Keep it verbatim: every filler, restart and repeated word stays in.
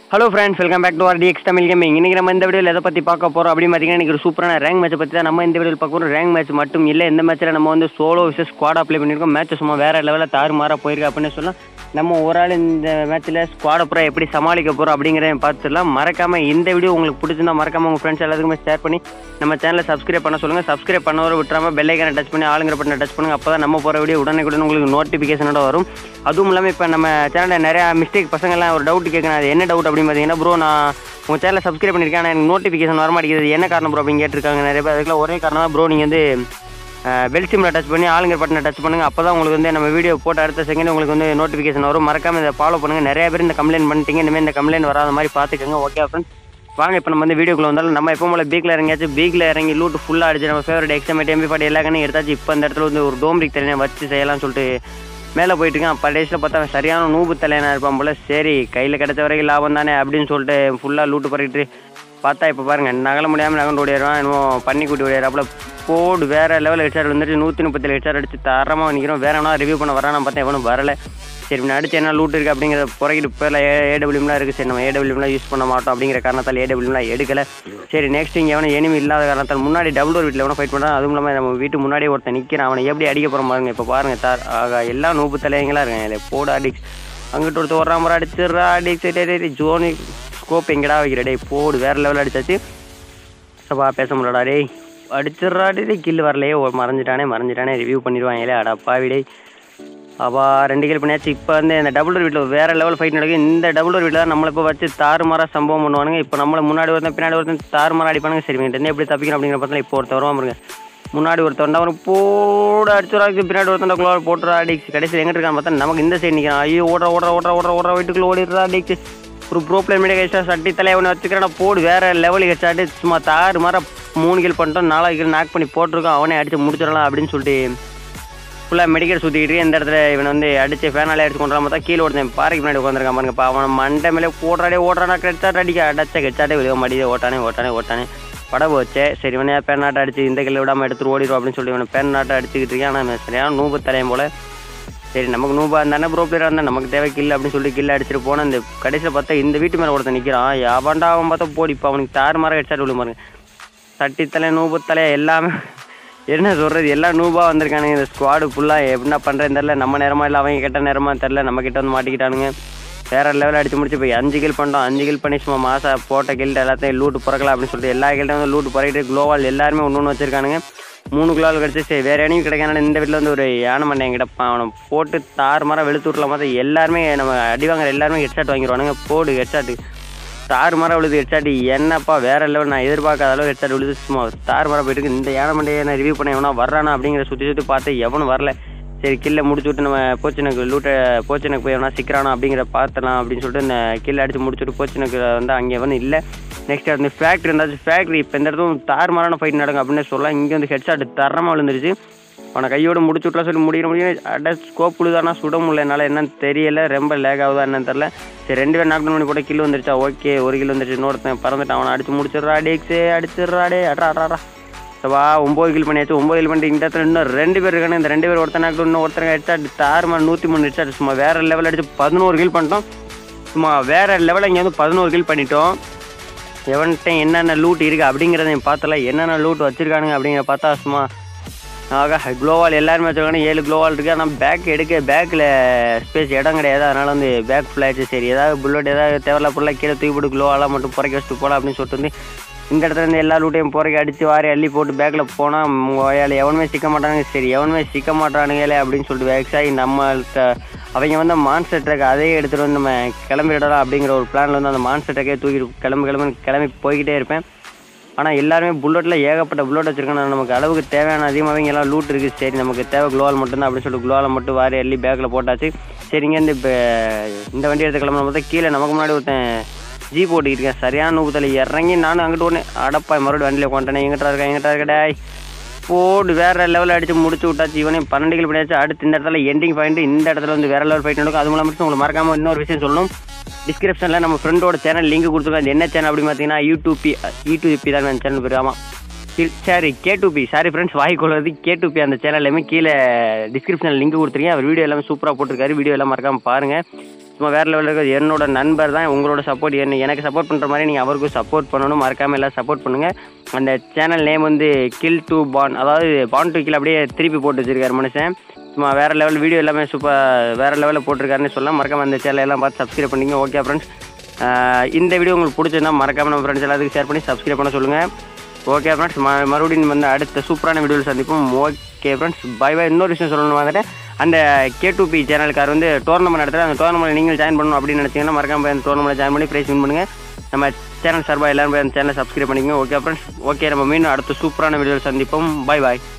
Hello friends, welcome back to R DX Tamil gaming. இன்றைக்கி நம்ம இந்த வீடியோவில் எதை பற்றி பார்க்க போகிறோம் அப்படின்னு பார்த்தீங்கன்னா, இன்றைக்கி ஒரு சூப்பரான ரேங்க் மேட்சை பற்றி தான் நம்ம இந்த வீடியோவில் பார்க்க போகிறோம். ரேங்க் மேட்ச் மட்டும் இல்லை, இந்த மேட்ச்சில் நம்ம வந்து சோலோ விசஸ் ஸ்குவாட் அப்ளை பண்ணியிருக்கோம். மேட்ச் சும்மா வேறு லெவலில் தாறுமாறாக போயிருக்கு அப்படின்னு சொல்லலாம். நம்ம ஒரு ஆள் இந்த மேட்ச்சில் ஸ்குவாட் அப்புறம் எப்படி சமாளிக்க போகிறோம் அப்படிங்கிறத பார்த்துடலாம். மறக்காமல் இந்த வீடியோ உங்களுக்கு பிடிச்சிருந்தா மறக்காமல் உங்கள் ஃப்ரெண்ட்ஸ் எல்லாத்துக்குமே ஷேர் பண்ணி நம்ம சேனலை சப்ஸ்கிரைப் பண்ண சொல்லுங்கள். சப்ஸ்கிரைப் பண்ணவரை விட்டுறாமல் பெல் ஐக்கானை டச் பண்ணி ஆளுங்கிற பட்டனை டச் பண்ணுங்கள். அப்போ தான் நம்ம போகிற வீடியோ உடனே உங்களுக்கு நோட்டிஃபிகேஷனோட வரும். அதுவும் இல்லாமல் இப்போ நம்ம சேனலில் நிறையா மிஸ்டேக் பசங்கள்லாம் ஒரு டவுட் கேட்கணும். அது என்ன டவுட் அப்படின்னு பார்த்தீங்கன்னா, ப்ரோ நான் உங்கள் சேனலை சப்ஸ்கிரைப் பண்ணியிருக்கேன், ஆனால் எனக்கு நோட்டிஃபிகேஷன் வர மாட்டேங்குது, என்ன காரணம் ப்ரோ அப்படின்னு கேட்டிருக்காங்க நிறைய பேர். அதுக்குலாம் ஒரே காரணம் தான் ப்ரோ, நீங்கள் வந்து பெல் சிம்மில் டச் பண்ணி ஆளுங்கிற பட்டனை டச் பண்ணுங்கள். அப்போ தான் உங்களுக்கு வந்து நம்ம வீடியோ போட்ட அடுத்த செகண்ட் உங்களுக்கு வந்து நோட்டிஃபிகேஷன் வரும். மறக்காமல் இதை ஃபாலோ பண்ணுங்கள். நிறைய பேர் இந்த கம்ப்ளைண்ட் பண்ணிட்டீங்க, இனிமேல் இந்த கம்ப்ளைண்ட் வராத மாதிரி பார்த்துக்கோங்க. ஓகே ஃப்ரெண்ட்ஸ், வாங்க இப்போ நம்ம வந்து வீடியோக்குள்ள வந்தாலும் நம்ம எப்போ போல பீக்கில் இறங்கியாச்சு. பீக்கில் இறங்கி லூட்டு ஃபுல்லாக அடிச்சு நம்ம ஃபேவரட் எக்ஸாமேட் எம்பி பாட்டி எல்லா கண்ணையும் எடுத்தாச்சு. இப்போ இந்த இடத்துல வந்து ஒரு டோம்ரிக் தலையை வச்சு செய்யலாம்னு சொல்லிட்டு மேலே போயிட்டுருக்கேன். அப்போ டேஸில் பார்த்தா சரியான நூபு தலையனாக இருப்பான் போல். சரி, கையில் கிடைச்ச வரைக்கும் லாபம் தானே அப்படின்னு சொல்லிட்டு ஃபுல்லாக லூட்டு பண்ணிட்டு பார்த்தா இப்போ பாருங்கள், நகல முடியாமல் நகண்டு ஓடிடுவான். இன்னும் பண்ணி கூட்டி ஓடிடுறாப்புல. போடு வேறு லெவலில் ஹெட்ஷாட் வந்துட்டு நூற்றி முப்பத்தேழு ஹெட்ஷாட் அடிச்சு தரமாக நிற்கிறோம். வேறு எவனா ரிவ்யூ பண்ண வரான்னு பார்த்தா எவனும் வரலை. சரி, நான் அடிச்சு என்ன லூட் இருக்குது அப்படிங்கிறத புறக்கிட்டு இப்போ ஏ ஏடபிள்யூம்லாம் இருக்குது. சரி, நம்ம ஏடபிள்யூம்லாம் யூஸ் பண்ண மாட்டோம் அப்படிங்கிற காரணத்தால் ஏடபிள்யூம்லாம் எடுக்கலை. சரி, நெக்ஸ்ட் இங்கே எவனும் எனிமி இல்லாத காரணத்தால் முன்னாடி டபுள் ஒரு வீட்டில் எவனோ ஃபைட் பண்ணுறான். அதுவும் இல்லாமல் நம்ம வீட்டு முன்னாடியே ஒருத்தன் நிற்கிறான். அவனை எப்படி அடிக்க போகிறோம் பாருங்க. இப்போ பாருங்கள் தார் ஆகா, எல்லாம் நூப்பு தலையங்களா இருக்காங்க. போடு அடிக்ஸ், அங்கிட்டு ஒருத்தர் ஒரு ராமரா அடிச்சிடுறா அடிச்சு ஜோனி ஸ்கோப் எங்கடா வைக்கிற டே. போடு வேறு லெவலில் அடிச்சாச்சு. சப்பா பேச முடியலடா டே. அடிச்சிட்றா டே. கில் வரலையே, மறைஞ்சிட்டானே மறைஞ்சிட்டானே ரிவ்யூ பண்ணிடுவாங்களே அடப்பாவிடே. அப்பா ரெண்டு கில் பண்ணியாச்சு. இப்போ வந்து இந்த டபுள் டோர் வீட்டில் வேறு லெவல் ஃபைட் நடக்குது. இந்த டபுள் டோர் வீட்டில் தான் நம்மளை இப்போ வச்சு தாறுமாறாக சம்பவம் பண்ணுவானுங்க. இப்போ நம்மளை முன்னாடி ஒருத்தன் பின்னாடி ஒருத்தன் தாறுமாறாக அடிப்பானுங்க. சரி, இங்கே எப்படி தப்பிக்கணும் அப்படிங்கிற பார்த்தா இப்போ ஒருத்தர் வருவான் பாருங்க. முன்னாடி ஒருத்தர் அவன் போட அடிச்சுறாக்கு, பின்னாடி ஒருத்தன் குளோர் போட்டுறா அடிக்ஸ். கடைசி எங்கிட்டு இருக்கான்னு பார்த்தா நமக்கு இந்த சைடு நிற்கிறான். ஐயோ ஓடுற ஓடுற ஓடுற ஓடுற ஓடுற வீட்டுக்குள்ளே ஓடிடுறா அடிக்ஸ். ஒரு ப்ரோ பிளேயர் மீடியா கழிச்சா சட்டி தலையை ஒன்று வச்சுக்கிறேன். போடு வேறு லெவலுக்கு ஹெச்சாட்டு சும்மா தாறு மாற மூணு கில் பண்ணிட்டோம். நாலாவது கில் நாக் பண்ணி போட்டிருக்கோம். அவனே அடித்து முடிச்சிடலாம் அப்படின்னு சொல்லிட்டு ஃபுல்லாக மெடிக்கல் சுற்றிக்கிட்டு இந்த இடத்துல இவன் வந்து அடித்து ஃபேனாலே அடிச்சு கொண்டு பார்த்தா கீழே ஒருத்தன் பாறைக்கு முன்னாடி உட்காந்துருக்கான் பாருங்கப்பா. அவன் மண்டை மேலே ஓடுறாடே ஓடுறானா ஹெச்சாட் அடிக்க அடைச்சா ஹெச்சாட்டே வெளியே மாட்டியே ஓட்டானே ஓட்டானே ஓட்டானே பட போச்சே. சரி, இவனே பேன் நாட்டை அடிச்சு இந்த கில்ல விடாமல் எடுத்துட்டு ஓடிடும் அப்படின்னு சொல்லி இவனை பேன் நாட்டை அடிச்சுக்கிட்டு இருக்கேன். ஆனால் சரியான நூபு தலையும் போல். சரி, நமக்கு நூபா இருந்தானே ப்ரோ பிளேயராக இருந்தால் நமக்கு தேவை கில் அப்படின்னு சொல்லி கில்ல அடிச்சுட்டு போனால் இந்த கடைசியில் பார்த்தா இந்த வீட்டு மேலே ஒருத்தன் நிற்கிறான். யாபாண்டா அவன் பார்த்தா போடி. இப்போ அவனுக்கு தாறு மாற ஹெட்ஷாட் விழு பாருங்க. சட்டி தலை நூபு தலை எல்லாமே என்ன சொல்கிறது, எல்லாம் நூபாக வந்திருக்கானுங்க. இந்த ஸ்குவாடு ஃபுல்லாக என்ன பண்ணுறேன்னு தெரில. நம்ம நேரமாக இல்லை அவங்க கிட்ட நேரமாக தெரில. நம்ம கிட்ட வந்து மாட்டிக்கிட்டானுங்க. வேறு லெவலில் அடிச்சு முடிச்சு இப்போ அஞ்சு கில் பண்ணிட்டோம். அஞ்சு கில் பண்ணி சும்மா மாதம் போட்ட கில்ட்டு எல்லாத்தையும் லூட்டு பிறக்கலாம் அப்படின்னு சொல்லிட்டு எல்லா கில்ட்டும் வந்து லூட்டு பிறக்கிட்டு குளோவால் எல்லாருமே ஒன்று ஒன்று வச்சிருக்கானுங்க. மூணு குளோவால் கிடச்சி. சரி, வேறு எனையும் கிடைக்காது. இந்த வீட்டில் வந்து ஒரு யானை மண்டை கிடப்பான். அவனை போட்டு தாறு மாற வெளுத்து விட்லாம். பார்த்தா எல்லாருமே நம்ம அடி வாங்குற எல்லாருமே ஹெட்ஷாட் வாங்கிடுவானுங்க. போடு ஹெட்ஷாட்டு தாறு மாற விழுது ஹெட்ஷாட்டு. என்னப்பா வேறு லெவல், நான் எதிர்பார்க்காத அளவு ஹெட்ஷாட் விழுது. சும்மா தாறு மாற போயிட்டு இந்த யானை மண்டையை நான் ரிவ்யூ பண்ண எவனா வர்றானா அப்படிங்கிற சுற்றி சுற்றி பார்த்து எவனும் வரல. சரி, கில்லை முடிச்சு விட்டு நம்ம போச்சினுக்கு லூட்டை போச்சினுக்கு போய் எவனா சிக்கிறானா அப்படிங்கிற பார்த்துலாம் அப்படின்னு சொல்லிட்டு இந்த கில்லை அடித்து முடிச்சுட்டு போச்சினுக்கு வந்து அங்கே வந்து இல்லை. நெக்ஸ்ட் வந்து ஃபேக்ட்ரி இருந்தாச்சு. ஃபேக்ட்ரி இப்போ இந்த இடத்துல தாறுமாறான ஃபைட் நடக்கும் அப்படின்னு சொல்லலாம். இங்கே வந்து ஹெட்ஷாட் தரமாக விழுந்துருச்சு. அவனை கையோடு முடிச்சு விட்லாம் சொல்லி முடிகிற முடியும் அட ஸ்கோப் விழுதானா சுட முடியல. என்னால் என்னன்னு தெரியலை, ரொம்ப லேக் ஆகுதா என்னன்னு தெரில. சரி, ரெண்டு பேர் நாக் டவுன் பண்ணி போட்ட கில் வந்துருச்சா. ஓகே, ஒரு கில் வந்துருச்சு. இன்னொருத்தன் பறந்துட்டான். அவனை அடிச்சு முடிச்சிடுறா டேக்ஸே அடிச்சிடுறாடே அட்ரா அட்ரா. வா ஒம்பது கில் பண்ணியாச்சு. ஒம்பது கில் பண்ணிட்டு இந்த இடத்துல இன்னும் ரெண்டு பேர் இருக்கானு. இந்த ரெண்டு பேர் ஒருத்தர் நாக் டவுன், இன்னும் ஒருத்தர் ஹெட்ஷாட் தாறுமாற நூற்றி மூணு ஹெட்ஷாட். சும்மா வேறு லெவல் அடிச்சு பதினோரு கில் பண்ணிட்டோம். சும்மா வேறு லெவலில் இங்கே வந்து பதினோரு கில் பண்ணிட்டோம். எவன்கிட்ட என்னென்ன லூட் இருக்குது அப்படிங்கிறதையும் பார்த்தல. என்னென்ன லூட் வச்சுருக்கானுங்க அப்படிங்கிற பார்த்தா சும்மா ஆகா க்ளோவால் எல்லாருமே வச்சுருக்காங்க. ஏழு க்ளோவால் இருக்குது. ஆனால் பேக் எடுக்க பேக்கில் ஸ்பேஸ் இடம் கிடையாது. அதனால் வந்து பேக் ஃபுல்லாகிடுச்சு. சரி, ஏதாவது புல்லட் ஏதாவது தேவையில்ல பொருளாக கீழே தூக்கி போட்டு க்ளோவாலாம் மட்டும் புறக்க வச்சுட்டு போகலாம் அப்படின்னு சொல்லிட்டு வந்து இந்த இடத்துல இருந்து எல்லா லூட்டையும் புறக்க அடித்து வாரி அள்ளி போட்டு பேக்கில் போனால் வயால் எவனுமே சிக்க மாட்டானுங்க. சரி, எவனுமே சிக்க மாட்டானுங்களே அப்படின்னு சொல்லிட்டு வேக்ஸாகி நம்மள்கிட்ட அவங்க வந்து மான்ஸ்டர் ட்ரக் அதையே எடுத்துகிட்டு வந்து நம்ம கிளம்பிடலாம் அப்படிங்கிற ஒரு பிளானில் வந்து அந்த மான்ஸ்டர் ட்ரக்கே தூக்கிட்டு கிளம்பி கிளம்பி கிளம்பி போய்கிட்டே இருப்பேன். ஆனால் எல்லாருமே புல்லட்டில் ஏகப்பட்ட புல்லட் வச்சுருக்காங்க. நமக்கு அளவுக்கு தேவையான அதிகமாகவே எல்லாம் லூட் இருக்குது. சரி, நமக்கு தேவை க்ளோவால் மட்டும்தான் அப்படின்னு சொல்லிட்டு க்ளோவால் மட்டும் வாரி அள்ளி பேக்கில் போட்டாச்சு. சரி, இங்கேருந்து இப்போ இந்த வண்டி எடுத்து கிளம்புன பார்த்தா கீழே நமக்கு முன்னாடி ஒருத்தன் ஜீ போட்டுக்கிட்டு இருக்கேன். சரியான நூபத்தில் இறங்கி நானும் அங்கிட்டு ஒன்று அடப்பாய் மறுபடியும் வண்டியில் கொண்டேனே. எங்கிட்ட இருக்கா எங்கிட்ட இருக்கடாய் போடு வேறு லெவலில் அடித்து முடிச்சு விட்டாச்சு. இவனே பன்னெண்டு கில் பண்ணியாச்சு. அடுத்து இந்த இடத்துல எண்டிங் பாயிண்ட் இந்த இடத்துல வந்து வேறு லெவல் ஃபைட் நடக்கும். அது மூலம் மட்டும் உங்களுக்கு மறக்காமல் இன்னொரு விஷயம் சொல்லணும். டிஸ்கிரிப்ஷனில் நம்ம ஃப்ரெண்டோட சேனல் லிங்க் கொடுத்துருக்கோம். அது என்ன சேனல் அப்படின்னு பார்த்தீங்கன்னா யூடியூபி யூடியூபி தான் அந்த சேனல் பேர். ஆமாம், சரி K two P sorry friends வாய்க்கொள்வது கே டூ பி அந்த சேனல் எல்லாமே கீழே டிஸ்கிரிப்ஷனில் லிங்க் கொடுத்துருக்கேன். அவர் வீடியோ எல்லாமே சூப்பராக போட்டிருக்காரு. வீடியோ எல்லாம் மறக்காமல் பாருங்கள். சும்மா வேறு லெவலில் இருக்குது. என்னோட நண்பர் தான், உங்களோட சப்போர்ட் என்ன எனக்கு சப்போர்ட் பண்ணுற மாதிரி நீங்கள் அவருக்கும் சப்போர்ட் பண்ணணும். மறக்காமல் எல்லாம் சப்போர்ட் பண்ணுங்கள். அந்த சேனல் நேம் வந்து கில் டு பான், அதாவது பான் டு கில் அப்படியே திருப்பி போட்டு வச்சுருக்காரு மனுஷன். சும்மா வேறு லெவல் வீடியோ எல்லாமே சூப்பர் வேறு லெவலில் போட்டிருக்காருன்னு சொல்லலாம். மறக்காமல் அந்த சேனல் எல்லாம் பார்த்து சப்ஸ்கிரைப் பண்ணிங்க. ஓகே ஃப்ரெண்ட்ஸ், இந்த வீடியோ உங்களுக்கு பிடிச்சிருந்தா மறக்காமல் நம்ம ஃப்ரெண்ட்ஸ் எல்லாத்துக்கும் ஷேர் பண்ணி சப்ஸ்கிரைப் பண்ண சொல்லுங்கள். ஓகே ஃப்ரெண்ட்ஸ், ம மறுபடியும் வந்து அடுத்த சூப்பரான வீடியோவில் சந்திப்போம். Okay friends, bye bye. இன்னொரு விஷயம் சொல்லணும் வந்துட்டு, அந்த கே டூ பி சேனலுக்கார் வந்து டோர்னமெண்ட் நடத்துகிற அந்த டோர்னமெண்ட் நீங்கள் ஜாயின் பண்ணணும் அப்படின்னு நினச்சிங்கன்னா மறக்காம அந்த டோர்னமெண்ட் ஜாயின் பண்ணி ப்ரைஸ் வின் பண்ணுங்கள். நம்ம சேனல் சார்பாக எல்லாரும் போய் அந்த சேனலை சப்ஸ்கிரைப் பண்ணிக்கோங்க. ஓகே ஃப்ரெண்ட்ஸ், ஓகே நம்ம மீண்டும் அடுத்த சூப்பரான வீடியோவில் சந்திப்போம். பை பாய்.